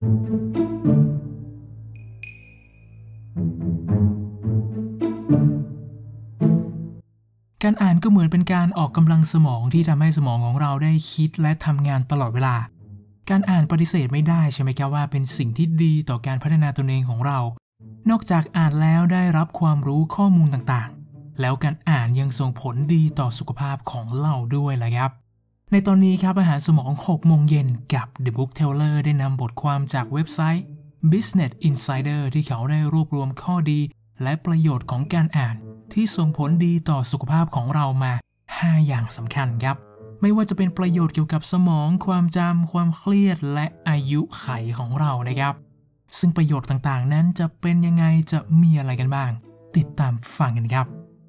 การอ่านก็เหมือนเป็นการออกกำลังสมองที่ทำให้สมองของเราได้คิดและทำงานตลอดเวลาการอ่านปฏิเสธไม่ได้ใช่ไหมครับว่าเป็นสิ่งที่ดีต่อการพัฒนาตนเองของเรานอกจากอ่านแล้วได้รับความรู้ข้อมูลต่างๆแล้วการอ่านยังส่งผลดีต่อสุขภาพของเราด้วยล่ะครับในตอนนี้ครับอาหารสมอง 6 โมงเย็นกับ The Book Teller ได้นำบทความจากเว็บไซต์ Business Insider ที่เขาได้รวบรวมข้อดีและประโยชน์ของการอ่านที่ส่งผลดีต่อสุขภาพของเรามา 5 อย่างสำคัญครับไม่ว่าจะเป็นประโยชน์เกี่ยวกับสมองความจำความเครียดและอายุไขของเรานะครับซึ่งประโยชน์ต่างๆนั้นจะเป็นยังไงจะมีอะไรกันบ้างติดตามฟังกันครับ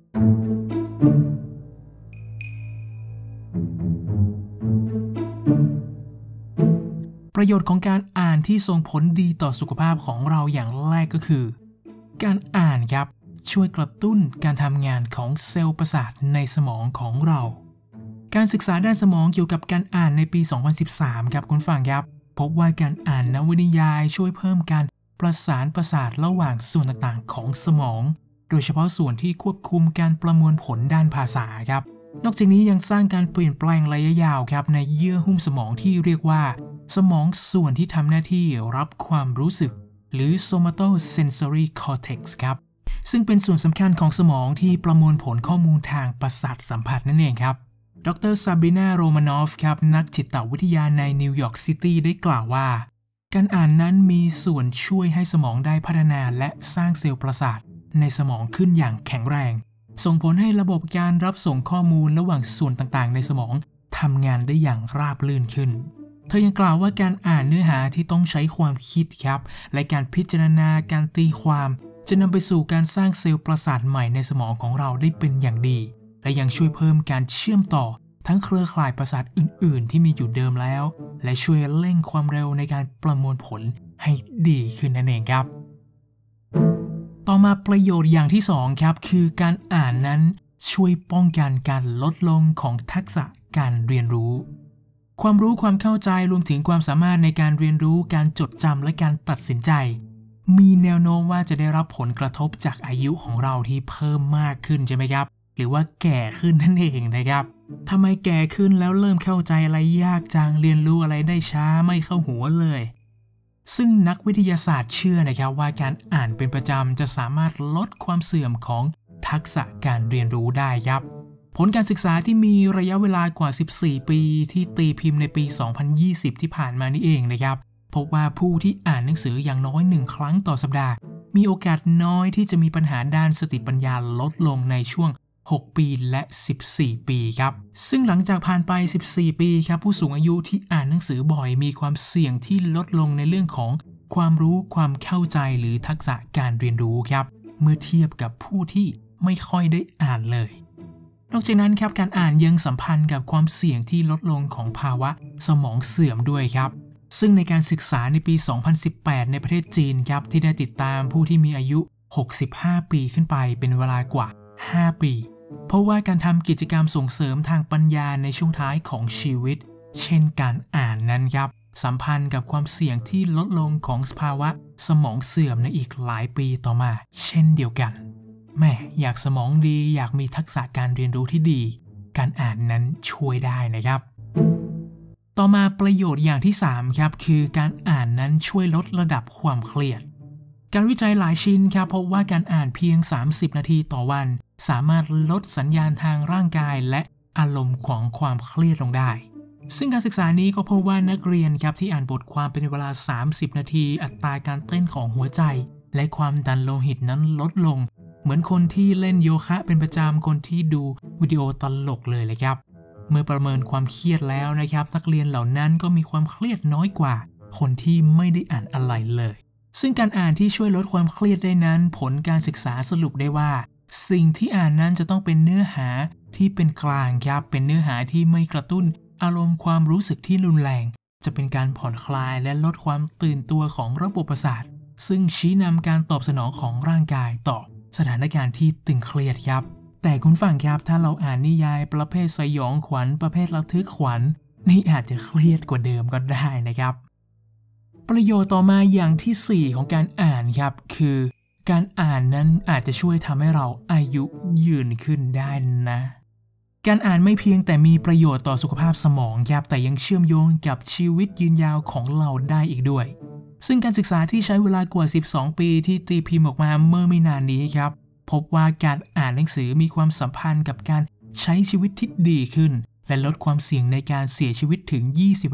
ประโยชน์ของการอ่านที่ส่งผลดีต่อสุขภาพของเราอย่างแรกก็คือการอ่านครับช่วยกระตุ้นการทำงานของเซลล์ประสาทในสมองของเราการศึกษาด้านสมองเกี่ยวกับการอ่านในปี 2013 ครับคุณฟังครับพบว่าการอ่านนวนิยายช่วยเพิ่มการประสานประสาทระหว่างส่วนต่างๆของสมองโดยเฉพาะส่วนที่ควบคุมการประมวลผลด้านภาษาครับนอกจากนี้ยังสร้างการเปลี่ยนแปลงระยะยาวครับในเยื่อหุ้มสมองที่เรียกว่าสมองส่วนที่ทำหน้าที่รับความรู้สึกหรือ somatosensory cortex ครับซึ่งเป็นส่วนสำคัญของสมองที่ประมวลผลข้อมูลทางประสาทสัมผัสนั่นเองครับดร. ซาบรีนา โรมานอฟครับนักจิตวิทยาในนิวยอร์กซิตี้ได้กล่าวว่าการอ่านนั้นมีส่วนช่วยให้สมองได้พัฒนาและสร้างเซลล์ประสาทในสมองขึ้นอย่างแข็งแรงส่งผลให้ระบบการรับส่งข้อมูลระหว่างส่วนต่างๆในสมองทำงานได้อย่างราบรื่นขึ้นเธอยังกล่าวว่าการอ่านเนื้อหาที่ต้องใช้ความคิดครับและการพิจารณาการตีความจะนำไปสู่การสร้างเซลล์ประสาทใหม่ในสมองของเราได้เป็นอย่างดีและยังช่วยเพิ่มการเชื่อมต่อทั้งเครือข่ายประสาทอื่นๆที่มีอยู่เดิมแล้วและช่วยเร่งความเร็วในการประมวลผลให้ดีขึ้นนั่นเองครับต่อมาประโยชน์อย่างที่2ครับคือการอ่านนั้นช่วยป้องกันการลดลงของทักษะการเรียนรู้ความรู้ความเข้าใจรวมถึงความสามารถในการเรียนรู้การจดจำและการตัดสินใจมีแนวโน้มว่าจะได้รับผลกระทบจากอายุของเราที่เพิ่มมากขึ้นใช่ไหมครับหรือว่าแก่ขึ้นนั่นเองนะครับทำไมแก่ขึ้นแล้วเริ่มเข้าใจอะไรยากจังเรียนรู้อะไรได้ช้าไม่เข้าหัวเลยซึ่งนักวิทยาศาสตร์เชื่อนะครับว่าการอ่านเป็นประจำจะสามารถลดความเสื่อมของทักษะการเรียนรู้ได้ครับผลการศึกษาที่มีระยะเวลากว่า14 ปีที่ตีพิมพ์ในปี 2020 ที่ผ่านมานี่เองนะครับพบว่าผู้ที่อ่านหนังสืออย่างน้อย1 ครั้งต่อสัปดาห์มีโอกาสน้อยที่จะมีปัญหาด้านสติปัญญาลดลงในช่วง6 ปีและ14 ปีครับซึ่งหลังจากผ่านไป14 ปีครับผู้สูงอายุที่อ่านหนังสือบ่อยมีความเสี่ยงที่ลดลงในเรื่องของความรู้ความเข้าใจหรือทักษะการเรียนรู้ครับเมื่อเทียบกับผู้ที่ไม่ค่อยได้อ่านเลยนอกจากนั้นครับการอ่านยังสัมพันธ์กับความเสี่ยงที่ลดลงของภาวะสมองเสื่อมด้วยครับซึ่งในการศึกษาในปี 2018 ในประเทศจีนครับที่ได้ติดตามผู้ที่มีอายุ65 ปีขึ้นไปเป็นเวลากว่า5 ปีเพราะว่าการทำกิจกรรมส่งเสริมทางปัญญาในช่วงท้ายของชีวิตเช่นการอ่านนั้นครับสัมพันธ์กับความเสี่ยงที่ลดลงของภาวะสมองเสื่อมในอีกหลายปีต่อมาเช่นเดียวกันแม่อยากสมองดีอยากมีทักษะการเรียนรู้ที่ดีการอ่านนั้นช่วยได้นะครับต่อมาประโยชน์อย่างที่3ครับคือการอ่านนั้นช่วยลดระดับความเครียดการวิจัยหลายชิ้นครับพบว่าการอ่านเพียง30 นาทีต่อวันสามารถลดสัญญาณทางร่างกายและอารมณ์ของความเครียดลงได้ซึ่งการศึกษานี้ก็พบว่านักเรียนครับที่อ่านบทความเป็นเวลา30 นาทีอัตราการเต้นของหัวใจและความดันโลหิตนั้นลดลงเหมือนคนที่เล่นโยคะเป็นประจำคนที่ดูวิดีโอตลกเลยเลยครับเมื่อประเมินความเครียดแล้วนะครับนักเรียนเหล่านั้นก็มีความเครียดน้อยกว่าคนที่ไม่ได้อ่านอะไรเลยซึ่งการอ่านที่ช่วยลดความเครียดได้นั้นผลการศึกษาสรุปได้ว่าสิ่งที่อ่านนั้นจะต้องเป็นเนื้อหาที่เป็นกลางครับเป็นเนื้อหาที่ไม่กระตุ้นอารมณ์ความรู้สึกที่รุนแรงจะเป็นการผ่อนคลายและลดความตื่นตัวของระบบประสาทซึ่งชี้นำการตอบสนองของร่างกายต่อสถานการณ์ที่ตึงเครียดครับแต่คุณฟังครับถ้าเราอ่านนิยายประเภทสยองขวัญประเภทระทึกขวัญนี่อาจจะเครียดกว่าเดิมก็ได้นะครับประโยชน์ต่อมาอย่างที่4ของการอ่านครับคือการอ่านนั้นอาจจะช่วยทำให้เราอายุยืนขึ้นได้นะการอ่านไม่เพียงแต่มีประโยชน์ต่อสุขภาพสมองครับแต่ยังเชื่อมโยงกับชีวิตยืนยาวของเราได้อีกด้วยซึ่งการศึกษาที่ใช้เวลากว่า12ปีที่ตีพิมพ์ออกมาเมื่อไม่นานนี้ครับพบว่าการอ่านหนังสือมีความสัมพันธ์กับการใช้ชีวิตที่ดีขึ้นและลดความเสี่ยงในการเสียชีวิตถึง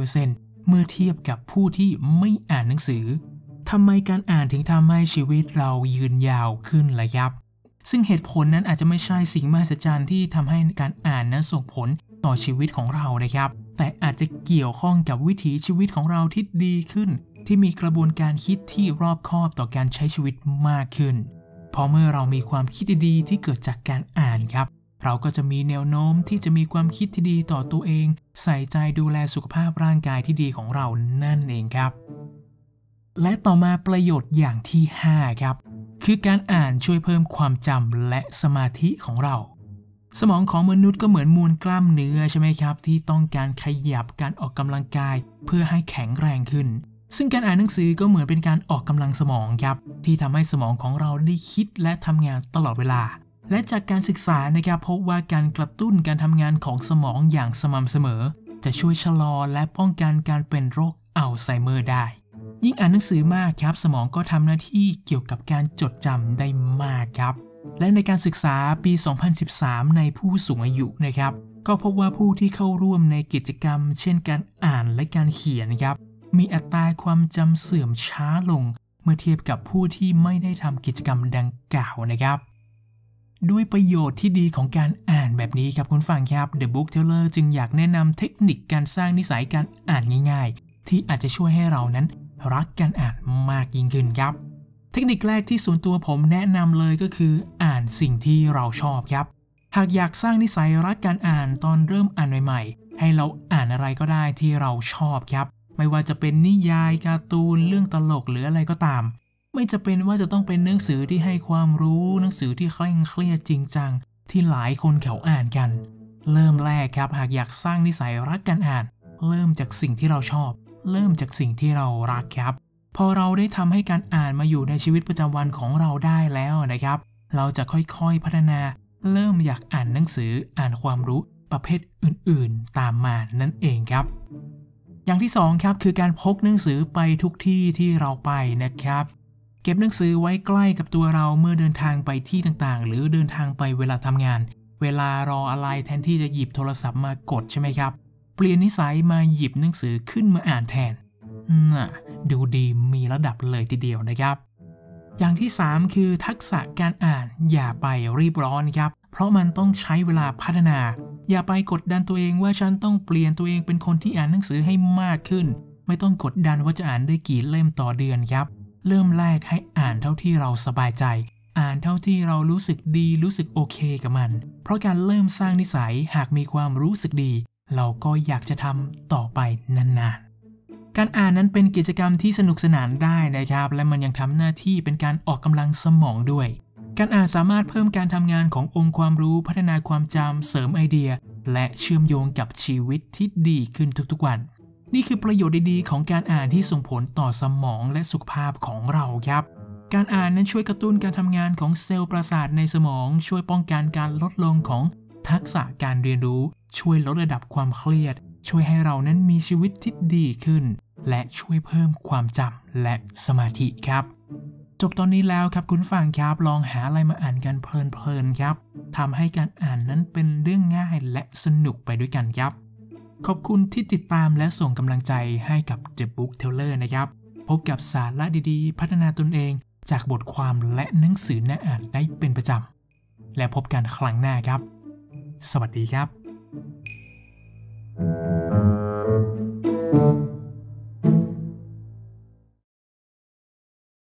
20% เมื่อเทียบกับผู้ที่ไม่อ่านหนังสือทำไมการอ่านถึงทำให้ชีวิตเรายืนยาวขึ้นล่ะครับซึ่งเหตุผลนั้นอาจจะไม่ใช่สิ่งมหัศจรรย์ที่ทำให้การอ่านนั้นส่งผลต่อชีวิตของเรานะครับแต่อาจจะเกี่ยวข้องกับวิถีชีวิตของเราที่ดีขึ้นที่มีกระบวนการคิดที่รอบคอบต่อการใช้ชีวิตมากขึ้นเพราะเมื่อเรามีความคิดดีๆที่เกิดจากการอ่านครับเราก็จะมีแนวโน้มที่จะมีความคิดที่ดีต่อตัวเองใส่ใจดูแลสุขภาพร่างกายที่ดีของเรานั่นเองครับและต่อมาประโยชน์อย่างที่5ครับคือการอ่านช่วยเพิ่มความจำและสมาธิของเราสมองของมนุษย์ก็เหมือนมวลกล้ามเนื้อใช่ไหมครับที่ต้องการขยับการออกกำลังกายเพื่อให้แข็งแรงขึ้นซึ่งการอ่านหนังสือก็เหมือนเป็นการออกกำลังสมองครับที่ทำให้สมองของเราได้คิดและทำงานตลอดเวลาและจากการศึกษานะครับพบว่าการกระตุ้นการทำงานของสมองอย่างสม่ำเสมอจะช่วยชะลอและป้องกันการเป็นโรคอัลไซเมอร์ได้ยิ่งอ่านหนังสือมากครับสมองก็ทำหน้าที่เกี่ยวกับการจดจำได้มากครับและในการศึกษาปี 2013 ในผู้สูงอายุนะครับก็พบว่าผู้ที่เข้าร่วมในกิจกรรมเช่นการอ่านและการเขียนครับมีอัตราความจำเสื่อมช้าลงเมื่อเทียบกับผู้ที่ไม่ได้ทำกิจกรรมดังกล่าวนะครับด้วยประโยชน์ที่ดีของการอ่านแบบนี้ครับคุณฟังครับ The Book Teller จึงอยากแนะนำเทคนิคการสร้างนิสัยการอ่านง่ายๆที่อาจจะช่วยให้เรานั้นรักการอ่านมากยิ่งขึ้นครับเทคนิคแรกที่ส่วนตัวผมแนะนำเลยก็คืออ่านสิ่งที่เราชอบครับหากอยากสร้างนิสัยรักการอ่านตอนเริ่มอ่านใหม่ๆให้เราอ่านอะไรก็ได้ที่เราชอบครับไม่ว่าจะเป็นนิยายการ์ตูนเรื่องตลกหรืออะไรก็ตามไม่จะเป็นว่าจะต้องเป็นหนังสือที่ให้ความรู้หนังสือที่เคร่งเครียดจริงจังที่หลายคนเขาอ่านกันเริ่มแรกครับหากอยากสร้างนิสัยรักการอ่านเริ่มจากสิ่งที่เราชอบเริ่มจากสิ่งที่เรารักครับพอเราได้ทำให้การอ่านมาอยู่ในชีวิตประจำวันของเราได้แล้วนะครับเราจะค่อยๆพัฒนาเริ่มอยากอ่านหนังสืออ่านความรู้ประเภทอื่นๆตามมานั่นเองครับอย่างที่2ครับคือการพกหนังสือไปทุกที่ที่เราไปนะครับเก็บหนังสือไว้ใกล้กับตัวเราเมื่อเดินทางไปที่ต่างๆหรือเดินทางไปเวลาทำงานเวลารออะไรแทนที่จะหยิบโทรศัพท์มากดใช่ไหมครับเปลี่ยนนิสัยมาหยิบหนังสือขึ้นมาอ่านแทนดูดีมีระดับเลยทีเดียวนะครับอย่างที่3คือทักษะการอ่านอย่าไปรีบร้อนครับเพราะมันต้องใช้เวลาพัฒนาอย่าไปกดดันตัวเองว่าฉันต้องเปลี่ยนตัวเองเป็นคนที่อ่านหนังสือให้มากขึ้นไม่ต้องกดดันว่าจะอ่านได้กี่เล่มต่อเดือนครับเริ่มแรกให้อ่านเท่าที่เราสบายใจอ่านเท่าที่เรารู้สึกดีรู้สึกโอเคกับมันเพราะการเริ่มสร้างนิสัยหากมีความรู้สึกดีเราก็อยากจะทำต่อไปนานๆการอ่านนั้นเป็นกิจกรรมที่สนุกสนานได้นะครับและมันยังทำหน้าที่เป็นการออกกำลังสมองด้วยการอ่านสามารถเพิ่มการทำงานขององค์ความรู้พัฒนาความจำเสริมไอเดียและเชื่อมโยงกับชีวิตที่ดีขึ้นทุกๆวันนี่คือประโยชน์ดีๆของการอ่านที่ส่งผลต่อสมองและสุขภาพของเราครับการอ่านนั้นช่วยกระตุ้นการทำงานของเซลล์ประสาทในสมองช่วยป้องกันการลดลงของทักษะการเรียนรู้ช่วยลดระดับความเครียดช่วยให้เรานั้นมีชีวิตที่ดีขึ้นและช่วยเพิ่มความจำและสมาธิครับจบตอนนี้แล้วครับคุณฟังครับลองหาอะไรมาอ่านกันเพลินๆครับทำให้การอ่านนั้นเป็นเรื่องง่ายและสนุกไปด้วยกันครับขอบคุณที่ติดตามและส่งกำลังใจให้กับ The Book Teller นะครับพบกับสาระดีๆพัฒนาตนเองจากบทความและหนังสือน่าอ่านได้เป็นประจำและพบกันครั้งหน้าครับสวัสดีครับ